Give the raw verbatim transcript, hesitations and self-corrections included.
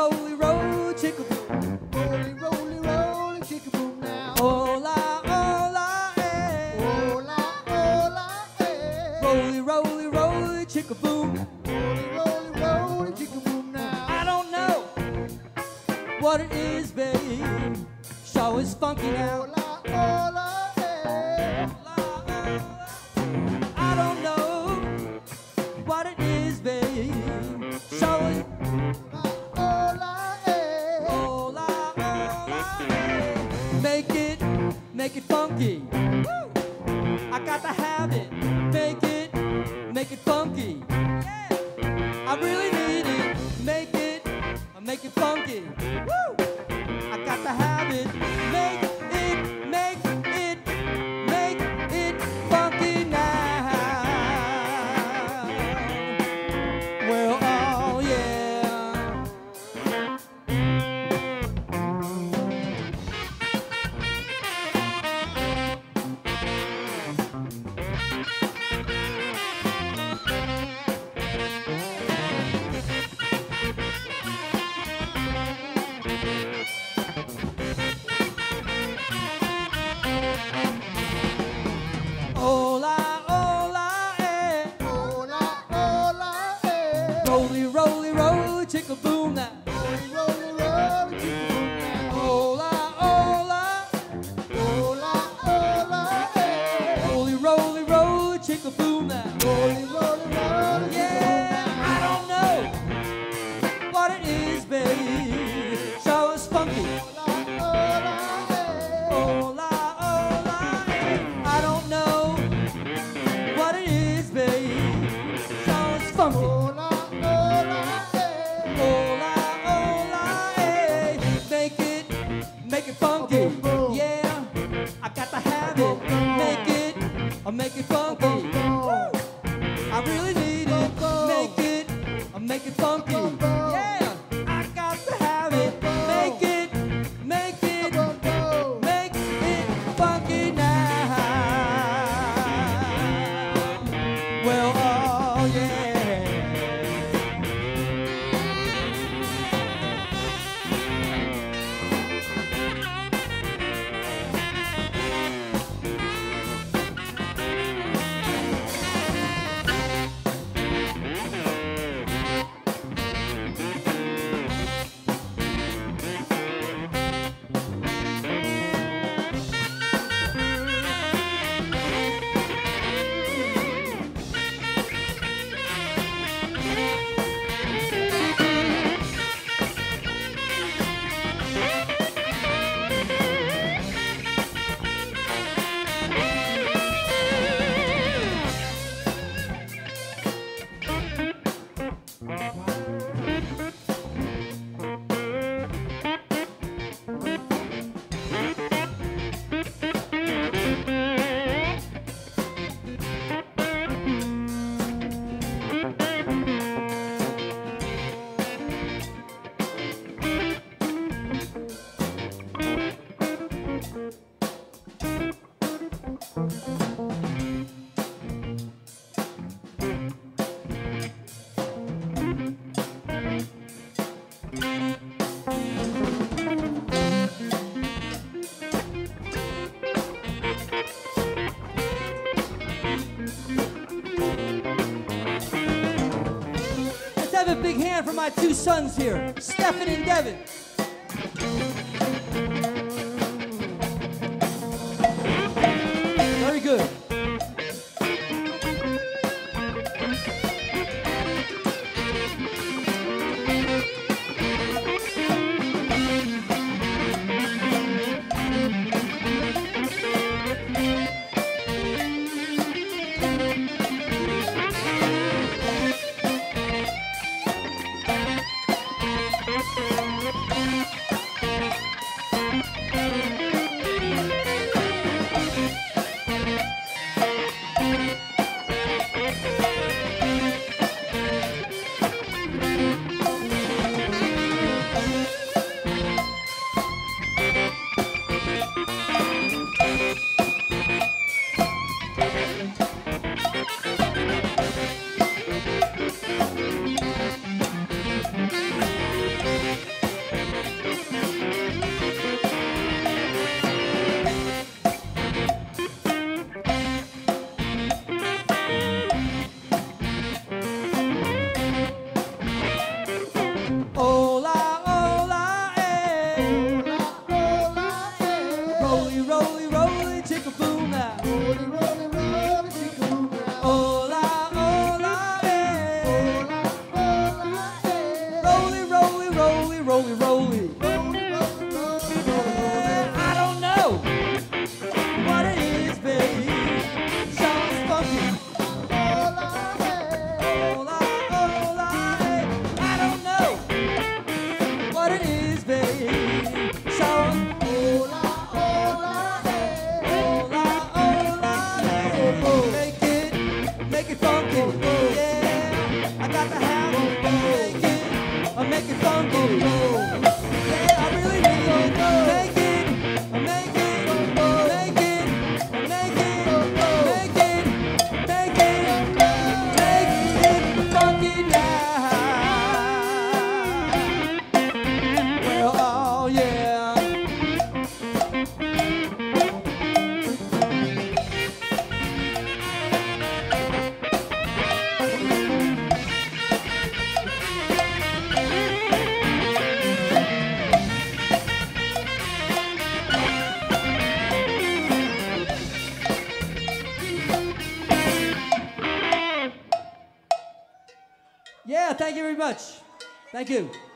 roly, roll, chicka-boom. Roly, roly, roly, chicka-boom now. Hola, hola, eh. Hola, hola, eh. Roly, roly, roly, chicka-boom. Roly, roly, roly, chicka-boom now. I don't know what it is, babe. Show is funky now. Hola, hola, eh. I don't know what it is, babe. Show is Hola, eh. hola, hola, eh. Make it, make it funky. Woo! I got to have it. Make it, make it funky. Yeah, I really need it. Make it, make it funky. Woo! I got to have it. Make it, make it, make it funky now. Well, oh yeah. Hola, hola, eh. Hola, hola, eh. Roly, roly, roly, chicka-boom now. Roly, roly, roly, chicka-boom now. Hola, hola. Hola, hola, eh. Roly, roly, roly, chicka-boom now. Roly, roly, roly, Yeah, I don't know what it is, babe. Show us funky. Hola, hola, eh. Hola, hola, eh. I don't know what it is, babe. Show us funky. Hola, hola, eh. Hola, hola, eh. Make it, make it funky. Yeah, I got to have it. Make it, uh, make it funky. Woo! I really need it. Make it, uh, make it funky. Yeah, I got to have it. Make it, make it, make it funky now. Well, oh yeah. Let's have a big hand for my two sons here, Stephen and Devin. Very good. roly roly. I don't know what it is, baby. Sounds funky. All I, all I, I don't know what it is, baby. Sounds all I, all I, all I, all I, make it, make it funky. Yeah, I got to have it. Make it, I make it funky. Yeah, I really need it. Make it, I make it, make it, I make it, make it, make it, make it funky now. Well, oh yeah. Yeah, thank you very much. Thank you.